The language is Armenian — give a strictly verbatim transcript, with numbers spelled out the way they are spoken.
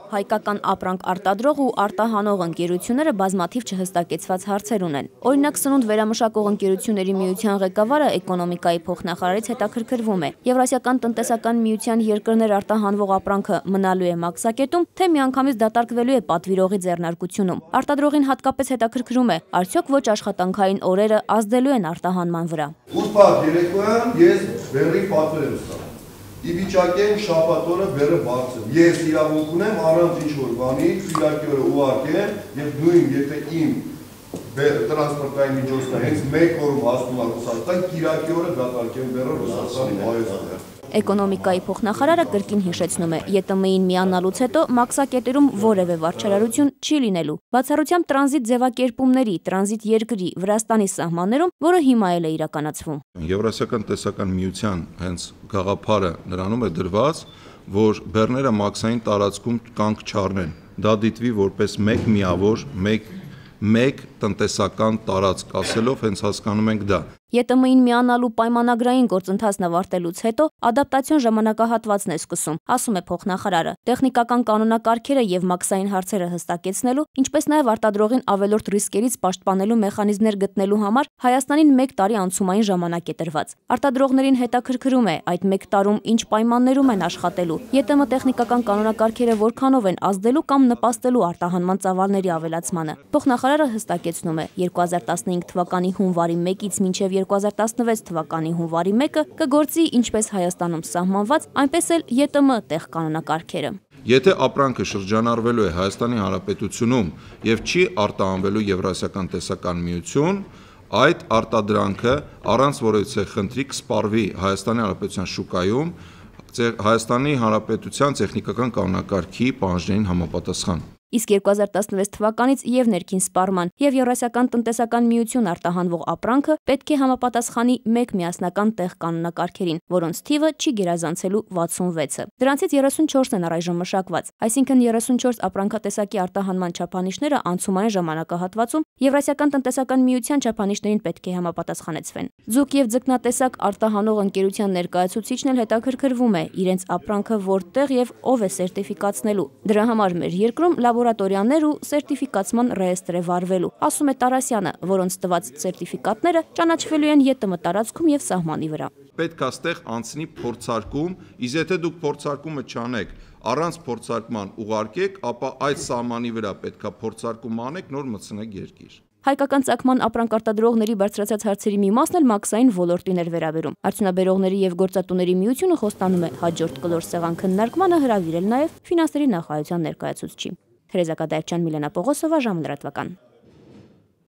Հայկական ապրանք արտադրող ու արտահանող ընկերությունները բազմաթիվ չհստակեցված հարցեր ունեն։ Օրինակ, սնունդ վերամշակող ընկերությունների միության ղեկավարը էկոնոմիկայի փոխնախարարից հետաքրքրվում է. Եվրասիական տնտեսական միության երկրներ արտահանվող ապրանքը մնալու է մաքսակետում, թե միանգամից դատարկվելու է պատվիրողի ձեռնարկությունում։ Արտադրողին հատկապես հետաքրքրում է, արդյոք ոչ աշխատանքային օրերը ազդելու են արտահանման վրա։ Ուրբաթ երեկոյան ես բեռի պատվեր եմ ստանում։ Ի վիճակեմ շաբաթ օրը բեռը բացեմ։ Ես իրավունք ունեմ առանց ինչ-որ բանի Կիրակի օրը ուղարկեմ եւ նույն եթե իմ տրանսպորտային միջոցն է հենց մեկ օրում հասնում է Ռուսաստան, Կիրակի օրը դատարկեմ բեռը Ռուսաստանի Հայաստան։ Էկոնոմիկայի փոխնախարարը կրկին հիշեցնում է, ԵՏՄ-ին միանալուց հետո մաքսակետերում որևէ վարչարարություն չի լինելու։ Բացառությամբ տրանզիտ ձևակերպումների, տրանզիտ երկրի Վրաստանի սահմաններում, որը հիմա էլ է իրականացվում։ Եվրասիական տնտեսական միության հենց գաղափարը նրանում է դրված, որ բեռները մաքսային տարածքում կանգ չառնեն։ Դա դիտվի որպես մեկ միավոր, մեկ մեկ տնտեսական տարածք, ասելով հենց հասկանում ենք դա։ ԵՏՄ-ին միանալու պայմանագրային գործընթացն ավարտելուց հետո ադապտացիոն ժամանակահատվածն է սկսում, ասում է փոխնախարարը։ Տեխնիկական կանոնակարգերը եւ մաքսային հարցերը հստակեցնելու, ինչպես նաեւ արտադրողին ավելորդ ռիսկերից պաշտպանելու մեխանիզմներ գտնելու համար Հայաստանին մեկ տարի անցումային ժամանակ է տրված։ Արտադրողներին հետաքրքրում է, այդ մեկ տարում ինչ պայմաններում են աշխատելու, ԵՏՄ տեխնիկական կանոնակարգերը որքանով են ազդելու կամ նպաստելու արտահանման ծավալների ավելացմանը։ Փոխնախարարը հստակեցնում է, երկու հազար տասնհինգ թվականի հունվարի մեկից մինչև երկու հազար տասնվեց թվականի հունվարի մեկը կգործի ինչպես Հայաստանում սահմանված, այնպես էլ ԵՏՄ տեղ կանոնակարգերը։ Եթե ապրանքը շրջանառվելու է Հայաստանի Հանրապետությունում եւ չի արտահանվելու Եվրասիական տնտեսական միություն, այդ արտադրանքը առանց որևէ խնդրի կսպառվի Հայաստանի Հանրապետության շուկայում Հայաստանի Հանրապետության տեխնիկական կանոնակարգի պահանջներին համապատասխան։ Իսկ երկու հազար տասնվեց թվականից եւ ներքին սպառման եւ Եվրասիական տնտեսական միություն արտահանվող ապրանքը պետք է համապատասխանի մեկ միասնական տեղ կանոնակարգերին, որոնց թիվը չի գերազանցելու վաթսունվեցը։ Դրանցից երեսունչորսն են առայժմ մշակված, այսինքն երեսունչորս ապրանքատեսակի արտահանման չափանիշները անցումային ժամանակահատվածում Եվրասիական տնտեսական միության չափանիշներին պետք է համապատասխանեցվեն։ Ձուկ եւ ձկնատեսակ արտահանող ընկերության ներկայացուցիչն էլ հետաքրքրվում է իրենց ապրանքը որտեղ եւ ով է սերտիֆիկացնելու։ Դրա համար մեր երկրում լաբորատորիաներ ու սերտիֆիկացման ռեեստր է վարվելու, ասում է Տարասյանը, որոնց տված սերտիֆիկատները ճանաչվելու են ԵՏՄ տարածքում եւ սահմանի վրա։ Պետք է ստեղ անցնի փորձարկում, իսկ եթե դուք փորձարկումը չանեք, առանց փորձարկման ուղարկեք, ապա այդ սահմանի վրա պետք է փորձարկում անեք, նոր մտցնեք երկիր։ Հայկական ծագման ապրանք արտադրողների բարձրացած հարցերի մի մասն էլ մաքսային ոլորտին էր վերաբերում։ Արդյունաբերողների եւ գործատուների միությունը խոստանում է հաջորդ կլոր սեղան քննարկմանը հրավիրել նաեւ ֆինանսների նախարարության ներկայացուցչի։ Թերեզա Կադայեվչյան, Միլենա Պողոսովա, Ժամը լրատվական։